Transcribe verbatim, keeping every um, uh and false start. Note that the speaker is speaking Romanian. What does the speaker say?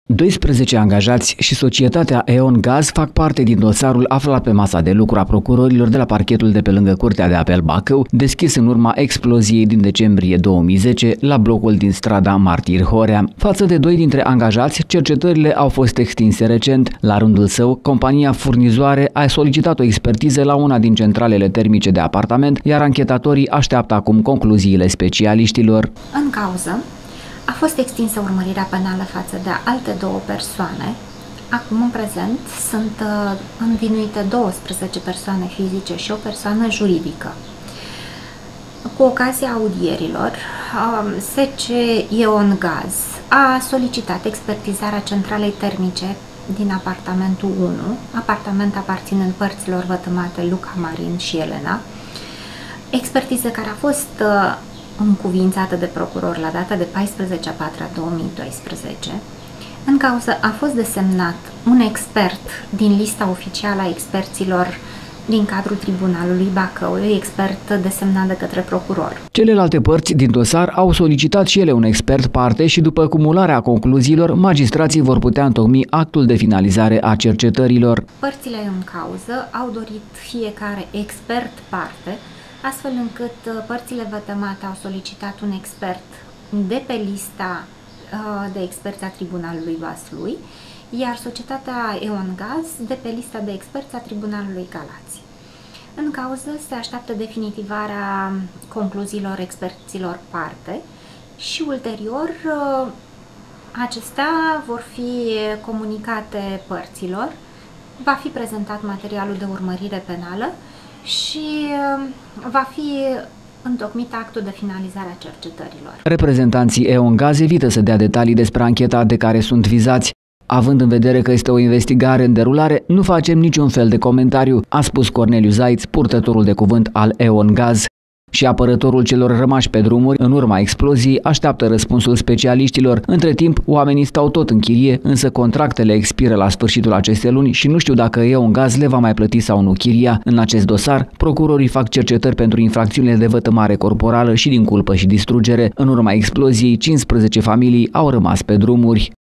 doisprezece angajați și societatea E.ON Gaz fac parte din dosarul aflat pe masa de lucru a procurorilor de la parchetul de pe lângă Curtea de Apel Bacău, deschis în urma exploziei din decembrie două mii zece la blocul din strada Martir Horea. Față de doi dintre angajați, cercetările au fost extinse recent. La rândul său, compania furnizoare a solicitat o expertiză la una din centralele termice de apartament, iar anchetatorii așteaptă acum concluziile specialiștilor. În cauză a fost extinsă urmărirea penală față de alte două persoane. Acum, în prezent, sunt învinuite douăsprezece persoane fizice și o persoană juridică. Cu ocazia audierilor, S C E.ON Gaz a solicitat expertizarea centralei termice din apartamentul unu, apartament aparținând părților vătămate Luca Marin și Elena, expertiză care a fost încuviințată de procuror la data de paisprezece a patra două mii doisprezece. În cauză a fost desemnat un expert din lista oficială a experților din cadrul Tribunalului Bacău, expert desemnat de către procuror. Celelalte părți din dosar au solicitat și ele un expert parte și după cumularea concluziilor, magistrații vor putea întocmi actul de finalizare a cercetărilor. Părțile în cauză au dorit fiecare expert parte, astfel încât părțile vătămate au solicitat un expert de pe lista de experți a Tribunalului Vaslui, iar societatea E.ON Gaz de pe lista de experți a Tribunalului Galați. În cauză se așteaptă definitivarea concluziilor experților parte și ulterior acestea vor fi comunicate părților, va fi prezentat materialul de urmărire penală și va fi întocmit actul de finalizare a cercetărilor. Reprezentanții E.ON Gaz evită să dea detalii despre ancheta de care sunt vizați. Având în vedere că este o investigare în derulare, nu facem niciun fel de comentariu, a spus Corneliu Zaiț, purtătorul de cuvânt al E.ON Gaz. Și apărătorul celor rămași pe drumuri în urma exploziei așteaptă răspunsul specialiștilor. Între timp, oamenii stau tot în chirie, însă contractele expiră la sfârșitul acestei luni și nu știu dacă E.ON Gaz le va mai plăti sau nu chiria. În acest dosar, procurorii fac cercetări pentru infracțiunile de vătămare corporală și din culpă și distrugere. În urma exploziei, cincisprezece familii au rămas pe drumuri.